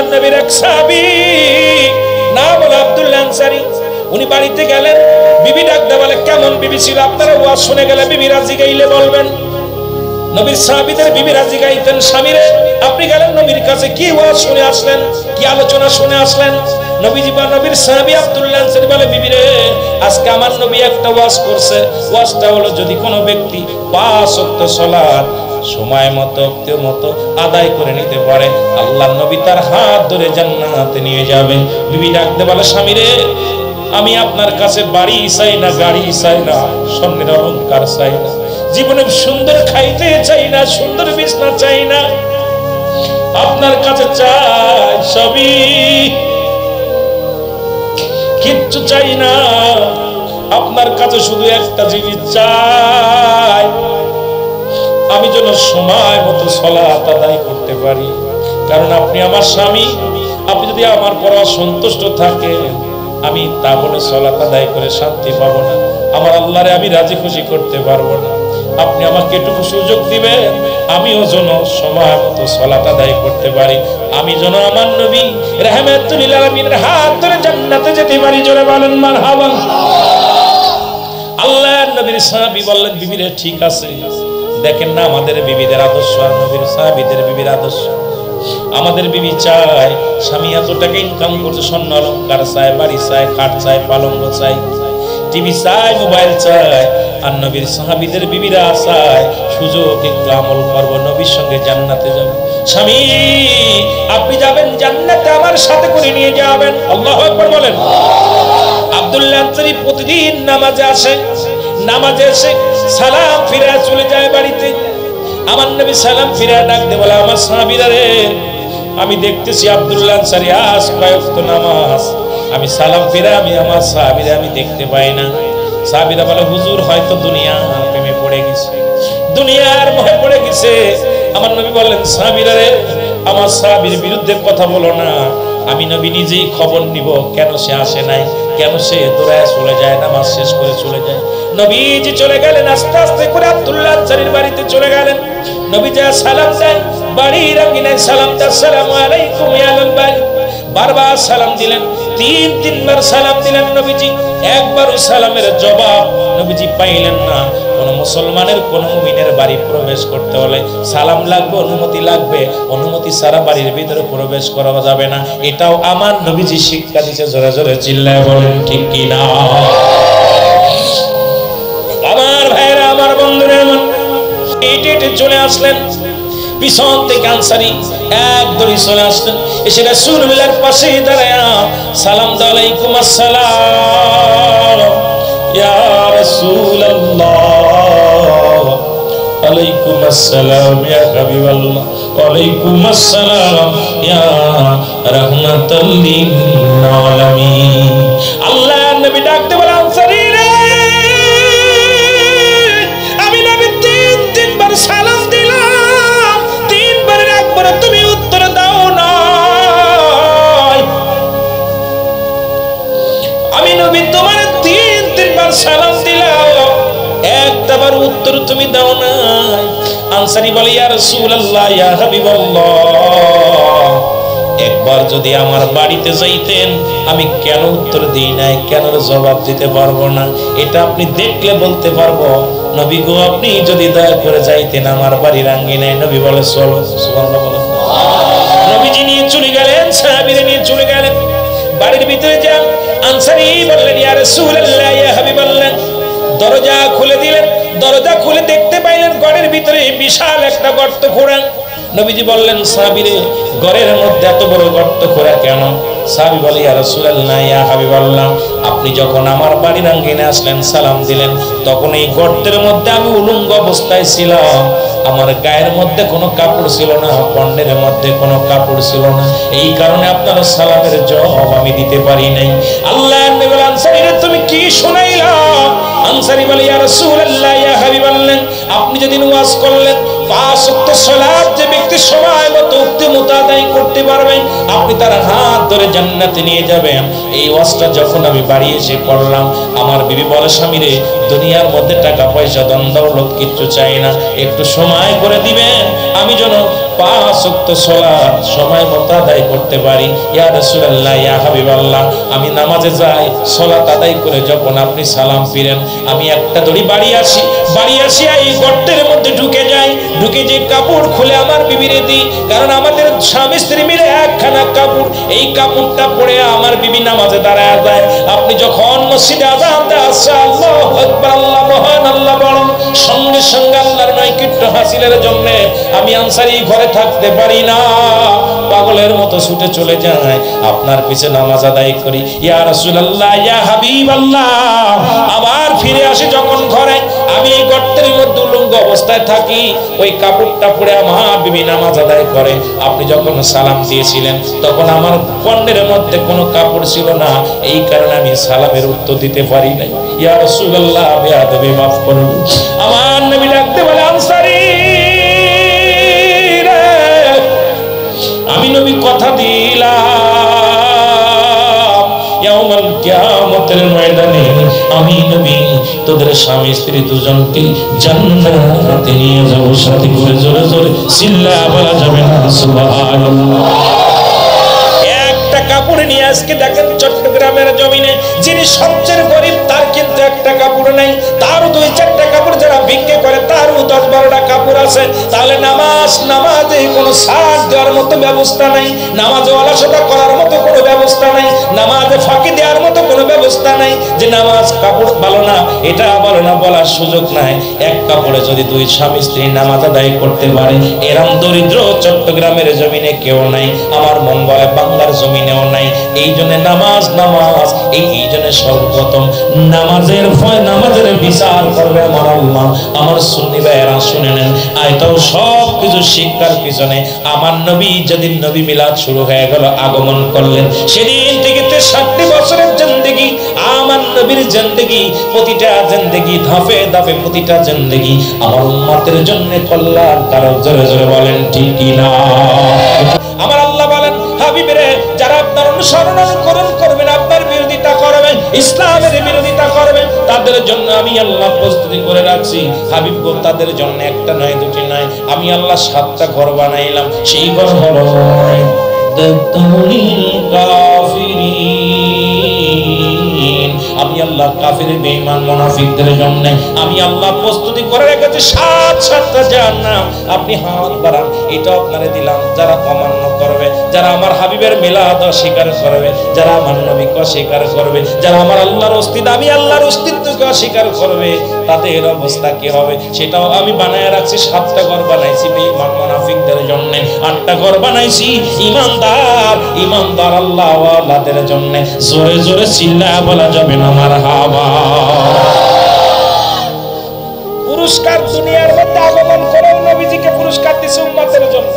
আল্লাহর নবীর এক সাহাবী নাম হলো আব্দুল্লাহ আনসারী। উনি বাড়িতে গেলেন, বিবি ডাকতে বলে কেমন বিবি ছিল? আপনারা ওয়াজ শুনে গেলে বিবিরা জিগাইলে বলবেন। নবীর সাহাবীদের বিবিরা জিগাইতেন, স্বামীরে আপনি গেলেন নবীর কাছে, কি ওয়াজ শুনে আসলেন, কি আলোচনা শুনে আসলেন? নবীজি বা নবীর সাহাবী আব্দুল্লাহ আনসারী বলে, বিবিরে আজকে আমার নবী একটা ওয়াজ করছে। ওয়াজটা হলো যদি কোনো ব্যক্তি 5 ওয়াক্ত সালাত সময় মতো আদায় করে নিতে পারে, আল্লাহর নবী তার হাত ধরে জান্নাতে নিয়ে যাবেন। বিবি ডাকতে বলে, স্বামীরে আমি আপনার কাছে বাড়ি চাই না, গাড়ি চাই না, স্বর্ণের অলংকার চাই না, জীবনে সুন্দর খাইতে চাই না, সুন্দর বিছনা চাই না, আপনার কাছে চাই সবই, কিচ্ছু চাই না। আপনার কাছে শুধু একটা জিনিস চাই, আমি যেন সময় মতো সালাত আদায় করতে পারি। কারণ আপনি আমার স্বামী, আপনি যদি আমার পর অসন্তুষ্ট থাকেন, আমি তা বলে সালাত আদায় করে শান্তি পাবো না, আমার আল্লাহরে আমি রাজি খুশি করতে পারবো না। আপনি আমাকে একটু সুযোগ দিবেন, আমিও যেন সময় মতো সালাত আদায় করতে পারি, আমি যেন আমার নবী রাহমাতুল লিল আলামিনের হাত ধরে জান্নাতে যেতে পারি। জোরে বলেন মারহাবা। আল্লাহর নবীর সাহাবী বললেন, বিবিরে ঠিক আছে। দেখেন না আমাদের বিবিদের আদর্শ আর নবীর সাহাবীদের বিবির আদর্শ। আমাদের বিবি চায় স্বামী এত টাকা ইনকাম করছে, স্বর্ণ অলংকার চায়, বাড়ি চায়, খাট চায়, পালঙ্গ চায়, টিভি চায়, মোবাইল চায়। আর নবীর সাহাবীদের বিবিরা চায় সুযোগ একটু আমল করবো, নবীর সঙ্গে জান্নাতে যাবো। স্বামী আপনি যাবেন জান্নাতে, আমার সাথে করে নিয়ে যাবেন। আল্লাহু আকবার বলেন। আব্দুল্লাহ আনসারী প্রতিদিন নামাজে আসে, নামাজে এসে সালাম ফিরে চলে যায় বাড়িতে। আমার নবী সালাম ফিরে ডাকতে বলে, আমার সাহাবীরা রে, আমি দেখতেছি আব্দুল্লাহ আনসারী আজ কয়েকত নামাজ, আমি সালাম ফিরে আমি আমার সাহাবীরা আমি দেখতে পাই না। সাহাবীরা বলে, হুজুর হয়তো দুনিয়ার প্রেমে পড়ে গেছে, দুনিয়ার মোহে পড়ে গেছে। আমার নবী বললেন, সাহাবীরা রে, আমার সাহাবীর বিরুদ্ধে কথা বলো না, আমি নবী নিজেই খবর নিব কেন সে আসে নাই, কেন সে দৌড়ায় চলে যায়, নামাজ শেষ করে চলে যায়। নবীজি চলে গেলেন, আস্তে আস্তে করে আব্দুল্লাহ আনসারীর বাড়িতে চলে গেলেন। নবী যা সালাম দেন, বাড়ির আঙ্গিনায় সালাম দেন, আসসালামু আলাইকুম ইয়া আহলাল বাইত, বারবার সালাম দিলেন, 3-3বার সালাম দিলেন নবীজি। একবারও সালামের জবাব নবীজি পাইলেন না। কোন মুসলমানের, কোন মুমিনের বাড়ি প্রবেশ করতে হলে সালাম লাগবে, অনুমতি লাগবে, অনুমতি ছাড়া বাড়ির ভিতরে প্রবেশ করা যাবে না। এটাও আমার নবীজি শিক্ষা দিয়েছে। জোরে জোরে চিল্লায় বলেন ঠিক কি না? আমার ভাইরা, আমার বন্ধুরা, হেঁটে চলে আসলেন, পিছন থেকে আনসারী এক দড়ি চলে আসলেন, এসে রাসূলুল্লাহর পাশে দাঁড়ায় সালাম দাও, আলাইকুম আসসালাম ইয়া রাসূলুল্লাহ, আলাইকুম আসসালাম ইয়া হাবিবাল্লাহ, ওয়ালাইকুম আসসালাম ইয়া রাহমাতাল লিল আলামিন। আল্লাহর নবী ডাকতে বলে, আনসারী রে, আমি নবী 3-3বার সালাম দিলাম, 3বারের একবারে তুমি উত্তর দাও না। আমি নবী তোমার 3-3বার সালাম দিলাম, একটাবার উত্তর তুমি দাও না। আনসারী বলে, ইয়া রাসূলুল্লাহ, ইয়া হাবিবাল্লাহ, একবার যদি আমার বাড়িতে যাইতেন, আমি কেন উত্তর দিই নাই, কেন জবাব দিতে পারবো না, এটা আপনি দেখলে বলতে পারবো। নবী গো, আপনি যদি দয়া করে যাইতেন আমার বাড়ির আঙ্গিনায়। নবী বলে, চলো। সুবহানাল্লাহ বলেন। নবীজি নিয়ে চলে গেলেন, সাহাবীরা নিয়ে চলে গেলেন, বাড়ির ভিতরে যান। আনসারী বললেন, ইয়া রাসূলুল্লাহ, ইয়া হাবিবাল্লাহ, দরজা খুলে দিলেন। দরজা খুলে দেখতে পাইলেন ঘরের ভিতরে বিশাল একটা গর্ত খোঁড়া। নবীজি বললেন, সাহাবীরে, ঘরের মধ্যে এত বড় গর্ত খোঁড়া কেন? সাহাবী বলে, ইয়া রাসূলুল্লাহ, ইয়া হাবিবাল্লাহ, আপনি যখন আমার বাড়ির আঙ্গিনায় আসলেন, সালাম দিলেন, তখন এই গর্তের মধ্যে আমি উলঙ্গ অবস্থায় ছিলাম। আমার গায়ের মধ্যে কোনো কাপড় ছিল না, কর্ণের মধ্যে কোনো কাপড় ছিল না, এই কারণে আপনার সালামের জবাব আমি দিতে পারি নাই। আল্লাহর নবী বলেন, আনসারী রে, তুমি কি শুনাইলা? আনসারী বলে, ইয়া রাসূলুল্লাহ, ইয়া হাবিবাল্লাহ, আপনি যেদিন ওয়াজ করলেন 5 ওয়াক্ত সালাত যে ব্যক্তি সময় মতো উক্তি আদায় করতে পারবে আপনি তার হাত ধরে জান্নাতে নিয়ে যাবেন। এই ওয়াজটা যখন আমি বাড়ি এসে পড়লাম, আমার বিবি বলে, স্বামী রে, দুনিয়ার মধ্যে টাকা পয়সা ধন দৌলত কিচ্ছু চাই না, একটু সময় করে দিবেন আমি যেন 5 ওয়াক্ত সালাত সময় মতো আদায় করতে পারি। ইয়া রাসূলুল্লাহ, ইয়া হাবিবাল্লাহ, আমি নামাজে যাই, সালাত আদায় করে যখন আপনি সালাম ফিরেন, আমি একটা দড়ি বাড়ি আসি এই গর্তের মধ্যে ঢুকে যাই, ঢুকে যে কাপড় খুলে আমার বিবিরে দিই, কারণ আমাদের স্বামী স্ত্রী মিলে একখানা কাপড়, এই কাপড়টা পরে আমার বিবি নামাজে দাঁড়ায় যায়। আপনি যখন মসজিদে আযান দেয় আল্লাহু আকবার, আল্লাহ মহান, আল্লাহ বড়, সঙ্গে সঙ্গে আল্লাহর নৈকট্য হাসিলের জন্য আমি আনসারী ঘরে থাকতে পারি না, পাগলের মতো ছুটে চলে যায়, আপনার পিছে নামাজ আদায় করি। ইয়া রাসূলুল্লাহ, ইয়া হাবিবাল্লাহ, আবার ফিরে আসি যখন ঘরে, আমি এই গর্তের মধ্যে উলঙ্গ অবস্থায় থাকি, ওই কাপড়টা পরে আমার বিবি নামাজ আদায় করে। আপনি যখন সালাম দিয়েছিলেন তখন আমার কর্ণের মধ্যে কোনো কাপড় ছিল না, এই কারণে আমি সালামের উত্তর দিতে পারি নাই। ইয়া রাসূলুল্লাহ, বেয়াদবি মাফ করুন। আমার নবী ডাকতে বলে, আনসারী রে, আমি নবী কথা দিলাম ইয়াউমাল কিয়ামতের ময়দানে আমি নবী তোদের স্বামী স্ত্রী দুজনকে জান্নাতে নিয়ে যাব। সাথে করে জোরে জোরে চিল্লায়া বলা যাবে না সুবহানাল্লাহ। একটা কাপড় নিয়ে আজকে দেখেন চট্টগ্রামের জমিনে যিনি সবচেয়ে গরিব তার কিন্তু একটা কাপড় নেই, তারও 2-4টা কাপড়, যারা ভিক্ষে করে তারও 10-12টা কাপড় আছে। তাহলে নামাজে কোনো সাথ দেওয়ার মতো ব্যবস্থা নাই, নামাজে অলসতা করার মতো কোনো ব্যবস্থা নাই, নামাজে ফাঁকি দেওয়ার মতো কোনো ব্যবস্থা নাই যে নামাজ কাপড় ভালো না, এটা ভালো না বলার সুযোগ নাই। এক কাপড়ে যদি 2 স্বামী স্ত্রী নামাজ আদায় করতে পারে, এরম দরিদ্র চট্টগ্রামের জমিনে কেউ নাই, আমার মন বলে বাংলার জমিনেও নাই। এই জন্য নামাজ এই জন্য সর্বপ্রথম নামাজের বিচার করবে আমার আল্লাহ। আমার সুন্নি ভাইয়েরা শুনে নেন, আয়তাও সব কিছু শিক্ষার পিছনে আমার নবী যেদিন নবী মিলাদ শুরু হয়ে গেল, আগমন করলেন, সেদিন থেকে 60 বছরের জিন্দেগি, আমার নবীর জিন্দেগি, প্রতিটা জিন্দেগি ধাপে ধাপে প্রতিটা জিন্দেগি আমার উম্মতের জন্য কল্যাণ কারক। জোরে জোরে বলেন ঠিক কি না? আমার আল্লাহ বলেন, হাবিবরে, যারা আপনার অনুসরণ করবেন, আপনার বিরোধিতা করবেন, ইসলামের বিরোধিতা করবেন, তাদের জন্য আমি আল্লাহ প্রস্তুতি করে রাখছি। হাবিব গো, তাদের জন্য একটা নয়, দুটি নয়, আমি আল্লাহ 7টা ঘর বানাইলাম। সেই ঘর হলো আমি আল্লাহ কাফির, বেঈমান, মুনাফিকদের জন্য আমি আল্লাহ প্রস্তুতি করে রেখেছি 7টা জাহান্নাম। আপনি হাত বাড়ান, এটা আপনারে দিলাম। যারা অমান্য করবে, যারা আমার হাবিবের মিলাদ অস্বীকার করবে, যারা আমার নবীকে অস্বীকার করবে, যারা আমার আল্লাহর অস্তিত্ব, আমি আল্লাহর অস্তিত্বকে অস্বীকার করবে, তাদের অবস্থা কি হবে সেটাও আমি বানায় রাখছি। 7টা ঘর বানাইছি বেঈমান মুনাফিকদের জন্য, 8টা ঘর বানাইছি ইমানদার আল্লাহওয়ালাদের জন্য। জোরে জোরে চিল্লায়া বলা যাবে না মারহাবা। পুরস্কার দুনিয়ার মধ্যে আগমন করে নবীজিকে পুরস্কার দিয়েছে উম্মতের জন্য।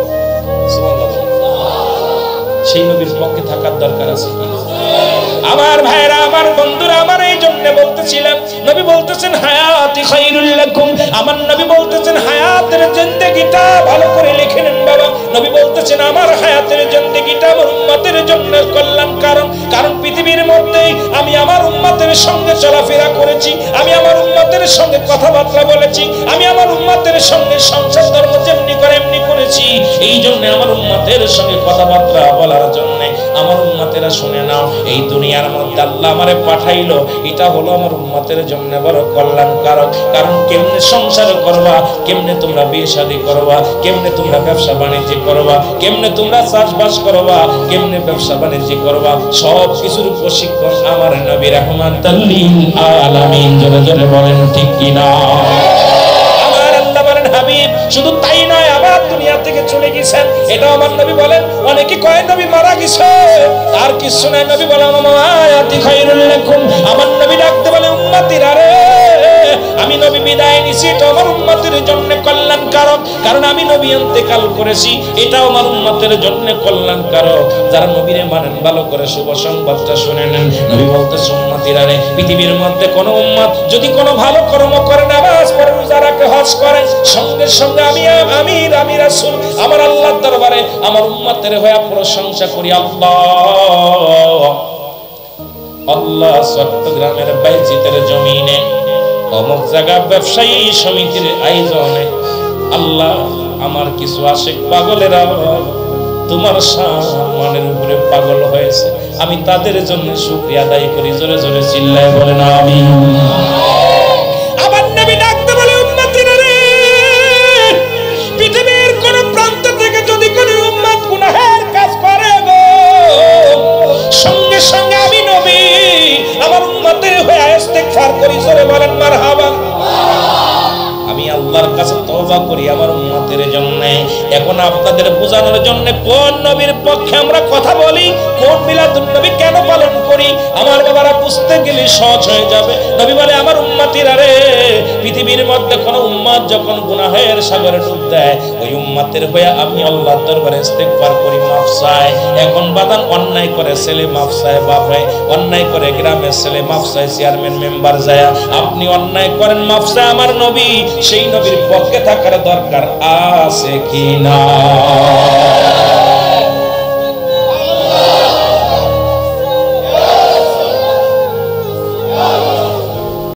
সেই নবীর পক্ষে থাকার দরকার আছে। আমার ভাইরা, আমার বন্ধুরা, আমার এই জন্য বলতেছিলাম, নবী বলতেছেন হায়াতি খায়রুল লাকুম। আমার নবী বলতেছেন হায়াতের জিন্দেগিটা ভালো করে লিখে নেন বাবা। নবী বলতেছেন আমার হায়াতের জিন্দেগিটা আমার উম্মতের জন্য কল্যাণ কারণ পৃথিবীর মধ্যে আমি আমার উম্মতের সঙ্গে চলাফেরা করেছি, আমি আমার উম্মতের সঙ্গে কথাবার্তা বলেছি, আমি আমার উম্মতের সঙ্গে সংসার ধর্ম যেমনি করে এমনি করেছি। এই জন্য আমার উম্মতের সঙ্গে কথাবার্তা বলার জন্য আমার উম্মতেরা শুনে নাও, এই দুনিয়ার মধ্যে আল্লাহ আমারে পাঠাইলো, এটা হলো আমার উম্মতের জন্য বড় কল্যাণকারক। কারণ কেমনে সংসার করবা, কেমনে তোমরা বিয়ে শাদী করবা, কেমনে তোমরা ব্যবসা বাণিজ্য করবা, কেমনে তোমরা চাষবাস করবা, কেমনে ব্যবসা বাণিজ্য করবা, সব কিছুর প্রশিক্ষণ আমার নবী রাহমাতাল লিল আলামিন। জোরে জোরে বলেন ঠিক কি না? আমার আল্লাহ বলেন হাবিব শুধু তাই নয়, আবার দুনিয়া থেকে চলে গেছেন, এটাও আমার নবী বলেন। অনেকে কয় নবী মারা গেছে, তার কিছু নাই। নবী বলেন হায়াতি খায়রুল লাকুম। আমার নবী ডাকতে বলে উম্মতিরা রে, আমি নবী বিদায় নিছি, তো আমার উম্মতের উম্মতের জন্য কল্যাণকারক, কারণ আমি নবী ইন্তেকাল করেছি, এটাও আমার উম্মতের জন্য কল্যাণকারক। যারা নবীরে মানেন ভালো করে শুভ সংবাদটা শুনে নেন। নবী বলতেছে উম্মতিরা রে, পৃথিবীর মধ্যে কোন উম্মত যদি কোনো ভালো কর্ম করে, নামাজ পড়ে, রোজা রাখে, হজ করে, সঙ্গে সঙ্গে আমি রাসূল আমার আল্লাহর দরবারে আমার উম্মতের হয়ে প্রশংসা করি, আল্লাহ চট্টগ্রামের বাইজিতের জমিনে অমুক জায়গা ব্যবসায়ী সমিতির আয়োজনে আল্লাহ আমার কিছু আশিক পাগলেরা তোমার সম্মানের উপরে পাগল হয়েছে, আমি তাদের জন্য শুকরিয়া আদায় করি। জোরে জোরে চিল্লায় বলেন আমিন। আবার নবী ডাকতে বলে উম্মতিরা রে, পৃথিবীর কোন প্রান্ত থেকে যদি কোন উম্মত গুনাহের কাজ করে গো, সঙ্গে সঙ্গে আমি নবী আমার উম্মতের হয়ে ইস্তেগফার করি। জোরে বলেন মারহাবা। আমি আল্লাহর কাছে তওবা করি আমার উম্মতের জন্য। এখন আপনাদের বোঝানোর জন্য কোন নবীর পক্ষে আমরা কথা বলি, কোন মিলাদুন নবী কেন পালন করি, আমার বাবারা বুঝতে গেলে সহজ হয়ে যাবে। নবী বলে আমার উম্মতিরা রে, পৃথিবীর মধ্যে কোন উম্মত যখন গুনাহের সাগরে ডুব দেয়, ওই উম্মতের হয়ে আমি আল্লাহর দরবারে ইস্তেগফার করি, মাফ চাই। এখন বাদান অন্যায় করে ছেলে মাফ চায় বাপ হয়, অন্যায় করে গ্রামের ছেলে মাফ চায় চেয়ারম্যান মেম্বার যায়, আপনি অন্যায় করেন মাফ চায় আমার নবী, সেই নবীর পক্ষে থাকার দরকার আছে কি না?